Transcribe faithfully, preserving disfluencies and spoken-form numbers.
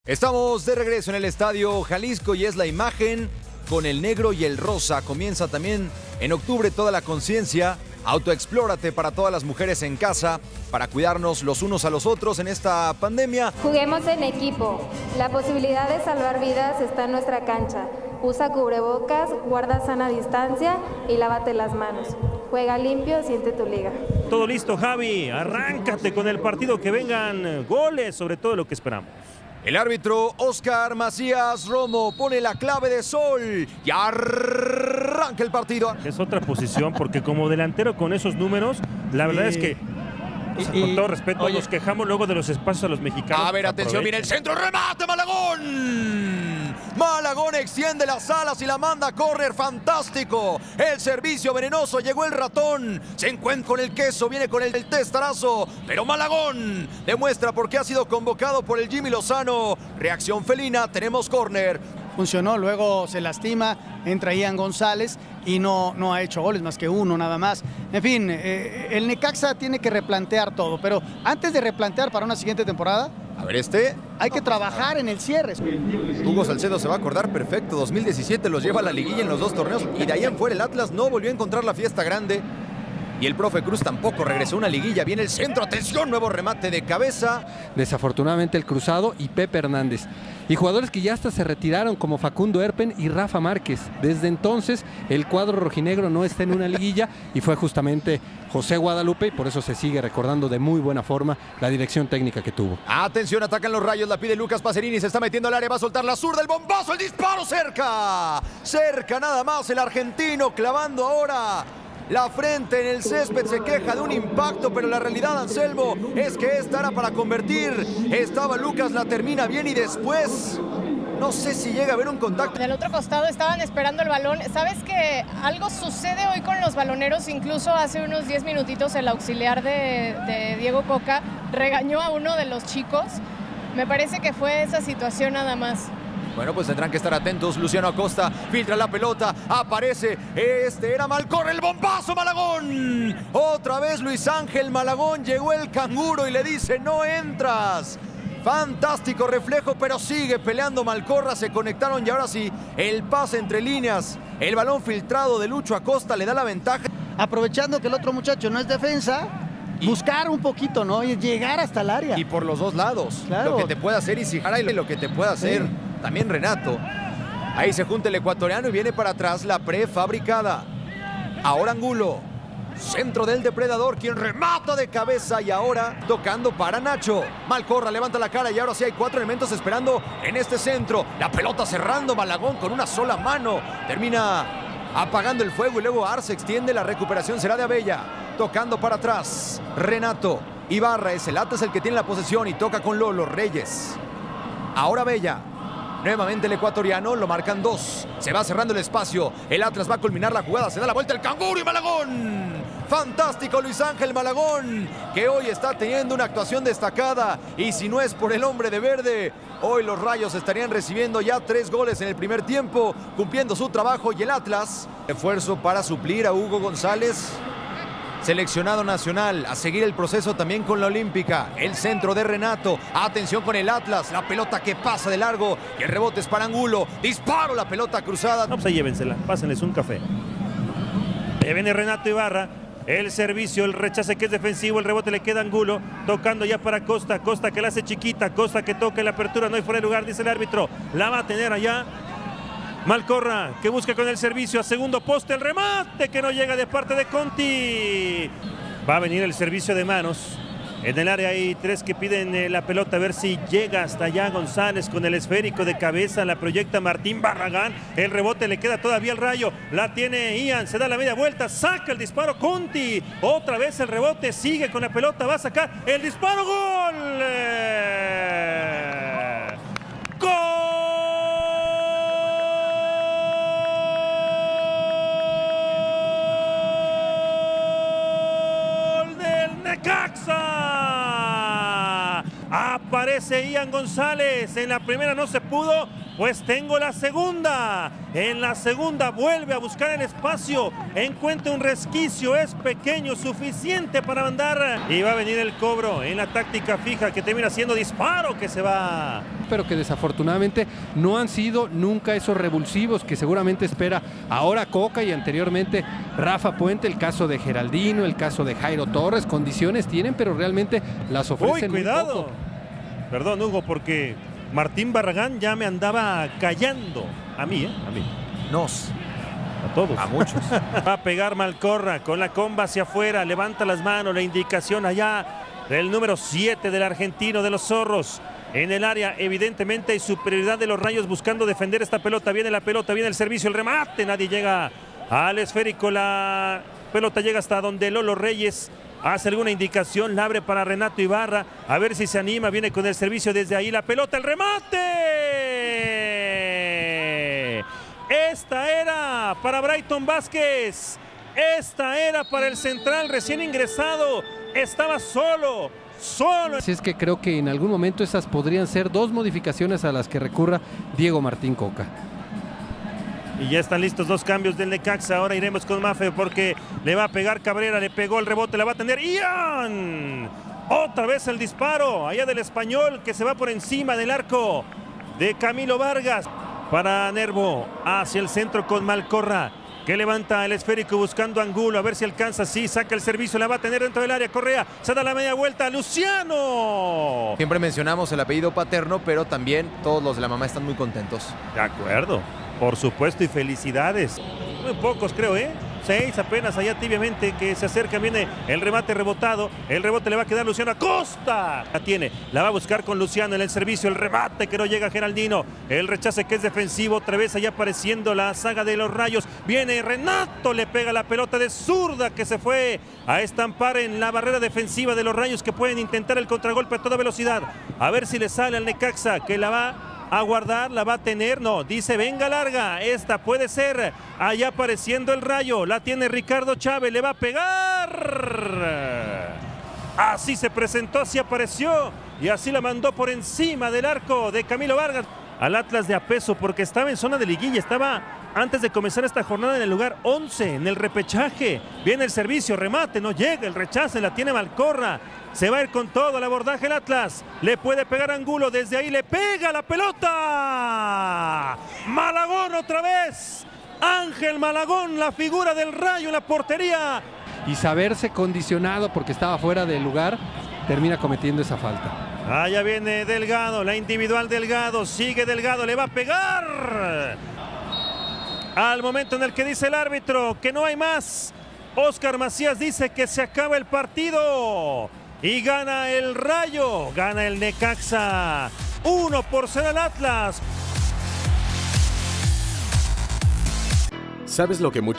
Estamos de regreso en el Estadio Jalisco y es la imagen con el negro y el rosa. Comienza también en octubre toda la conciencia. Autoexplórate para todas las mujeres en casa, para cuidarnos los unos a los otros en esta pandemia. Juguemos en equipo. La posibilidad de salvar vidas está en nuestra cancha. Usa cubrebocas, guarda sana distancia y lávate las manos. Juega limpio, siente tu liga. Todo listo, Javi. Arráncate con el partido, que vengan goles, sobre todo lo que esperamos. El árbitro Oscar Macías Romo pone la clave de sol y arranca el partido. Es otra posición porque como delantero con esos números, la verdad y... es que, o sea, y, con todo respeto, oye, nos quejamos luego de los espacios a los mexicanos. A ver, atención, viene el centro, remate, Malagón. Malagón extiende las alas y la manda a córner, fantástico. El servicio venenoso, llegó el ratón. Se encuentra con el queso, viene con el, el testarazo. Pero Malagón demuestra por qué ha sido convocado por el Jimmy Lozano. Reacción felina, tenemos córner. Funcionó, luego se lastima, entra Ian González y no, no ha hecho goles, más que uno nada más. En fin, eh, el Necaxa tiene que replantear todo, pero antes de replantear para una siguiente temporada, a ver este, hay que trabajar en el cierre. Hugo Salcedo se va a acordar perfecto, dos mil diecisiete los lleva a la liguilla en los dos torneos y de ahí en fuera el Atlas no volvió a encontrar la fiesta grande. Y el profe Cruz tampoco regresó a una liguilla. Viene el centro, atención, nuevo remate de cabeza. Desafortunadamente el Cruzado y Pepe Hernández. Y jugadores que ya hasta se retiraron como Facundo Erpen y Rafa Márquez. Desde entonces el cuadro rojinegro no está en una liguilla y fue justamente José Guadalupe y por eso se sigue recordando de muy buena forma la dirección técnica que tuvo. Atención, atacan los Rayos, la pide Lucas Pacerini, se está metiendo al área, va a soltar la zurda, el bombazo, el disparo cerca. Cerca nada más el argentino clavando ahora la frente en el césped, se queja de un impacto, pero la realidad, Anselmo, es que esta era para convertir. Estaba Lucas, la termina bien y después no sé si llega a haber un contacto. Del otro costado estaban esperando el balón. ¿Sabes que algo sucede hoy con los baloneros? Incluso hace unos diez minutitos el auxiliar de, de Diego Coca regañó a uno de los chicos. Me parece que fue esa situación nada más. Bueno, pues tendrán que estar atentos. Luciano Acosta filtra la pelota, aparece, este era Malcorra, el bombazo, Malagón. Otra vez Luis Ángel Malagón, llegó el canguro y le dice, no entras. Fantástico reflejo, pero sigue peleando Malcorra, se conectaron y ahora sí, el pase entre líneas, el balón filtrado de Lucho Acosta le da la ventaja. Aprovechando que el otro muchacho no es defensa, y buscar un poquito, ¿no? Y llegar hasta el área. Y por los dos lados, claro, lo que te puede hacer Isijara y lo que te puede hacer sí. también Renato. Ahí se junta el ecuatoriano y viene para atrás la prefabricada. Ahora Angulo, centro del depredador, quien remata de cabeza y ahora tocando para Nacho. Malcorra levanta la cara y ahora sí hay cuatro elementos esperando en este centro. La pelota cerrando, Malagón con una sola mano. Termina apagando el fuego y luego Arce extiende, la recuperación será de Abella. Tocando para atrás, Renato. Ibarra es el Atlas el que tiene la posesión y toca con Lolo Reyes. Ahora Abella. Nuevamente el ecuatoriano, lo marcan dos. Se va cerrando el espacio. El Atlas va a culminar la jugada. Se da la vuelta el canguro y Malagón. Fantástico Luis Ángel Malagón, que hoy está teniendo una actuación destacada. Y si no es por el hombre de verde, hoy los Rayos estarían recibiendo ya tres goles en el primer tiempo, cumpliendo su trabajo. Y el Atlas, esfuerzo para suplir a Hugo González, seleccionado nacional, a seguir el proceso también con la Olímpica. El centro de Renato, atención con el Atlas, la pelota que pasa de largo y el rebote es para Angulo. Disparo, la pelota cruzada. No, pues ahí llévensela, pásenles un café. Ahí viene Renato Ibarra, el servicio, el rechace que es defensivo, el rebote le queda a Angulo, tocando ya para Costa, Costa que la hace chiquita, Costa que toca en la apertura, no hay fuera de lugar, dice el árbitro, la va a tener allá Malcorra, que busca con el servicio a segundo poste, el remate que no llega de parte de Conti. Va a venir el servicio de manos. En el área hay tres que piden eh, la pelota, a ver si llega hasta allá González con el esférico de cabeza, la proyecta Martín Barragán, el rebote le queda todavía al Rayo, la tiene Ian, se da la media vuelta, saca el disparo Conti, otra vez el rebote, sigue con la pelota, va a sacar el disparo, gol. Eh... ¡Gol! Necaxa. Aparece Ian González. En la primera no se pudo, Pues tengo la segunda. En la segunda vuelve a buscar el espacio. Encuentra un resquicio, es pequeño, suficiente para mandar. Y va a venir el cobro en la táctica fija que termina siendo disparo que se va. Pero que desafortunadamente no han sido nunca esos revulsivos que seguramente espera ahora Coca y anteriormente Rafa Puente. El caso de Geraldino, el caso de Jairo Torres. Condiciones tienen, pero realmente las ofrecen. Uy, cuidado. Muy poco. Perdón, Hugo, porque Martín Barragán ya me andaba callando. A mí, ¿eh? A mí. Nos. A todos. A muchos. Va a pegar Malcorra con la comba hacia afuera. Levanta las manos. La indicación allá del número siete del argentino de los Zorros. En el área, evidentemente, hay superioridad de los Rayos buscando defender esta pelota. Viene la pelota, viene el servicio, el remate. Nadie llega al esférico. La pelota llega hasta donde Lolo Reyes hace alguna indicación, la abre para Renato Ibarra, a ver si se anima, viene con el servicio desde ahí, la pelota, el remate. Esta era para Brighton Vázquez, esta era para el central recién ingresado, estaba solo, solo. Así es que creo que en algún momento esas podrían ser dos modificaciones a las que recurra Diego Martín Coca. Y ya están listos dos cambios del Necaxa. Ahora iremos con Mafe porque le va a pegar Cabrera. Le pegó el rebote, la va a tener Ian. Otra vez el disparo allá del Español que se va por encima del arco de Camilo Vargas. Para Nervo hacia el centro con Malcorra, que levanta el esférico buscando Angulo. A ver si alcanza. Sí, saca el servicio, la va a tener dentro del área. Correa, se da la media vuelta. Luciano. Siempre mencionamos el apellido paterno, pero también todos los de la mamá están muy contentos. De acuerdo. Por supuesto, y felicidades. Muy pocos, creo, ¿eh? Seis apenas allá tibiamente que se acercan. Viene el remate rebotado. El rebote le va a quedar Luciano Acosta. La tiene, la va a buscar con Luciano en el servicio. El remate que no llega a Geraldino. El rechace que es defensivo. Otra vez allá apareciendo la saga de los Rayos. Viene Renato, le pega la pelota de zurda que se fue a estampar en la barrera defensiva de los Rayos que pueden intentar el contragolpe a toda velocidad. A ver si le sale al Necaxa que la va a guardar, la va a tener, no, dice venga larga, esta puede ser, allá apareciendo el Rayo, la tiene Ricardo Chávez, le va a pegar, así se presentó, así apareció y así la mandó por encima del arco de Camilo Vargas al Atlas de Apeso porque estaba en zona de liguilla, estaba antes de comenzar esta jornada en el lugar once, en el repechaje, viene el servicio, remate, no llega, el rechace, la tiene Malcorra. Se va a ir con todo el abordaje el Atlas. Le puede pegar Angulo. Desde ahí le pega la pelota. Malagón otra vez. Ángel Malagón, la figura del Rayo en la portería. Y saberse condicionado porque estaba fuera del lugar, termina cometiendo esa falta. Allá viene Delgado, la individual Delgado. Sigue Delgado, le va a pegar. Al momento en el que dice el árbitro que no hay más. Oscar Macías dice que se acaba el partido. Y gana el Rayo, gana el Necaxa. Uno por cero al Atlas. ¿Sabes lo que muchas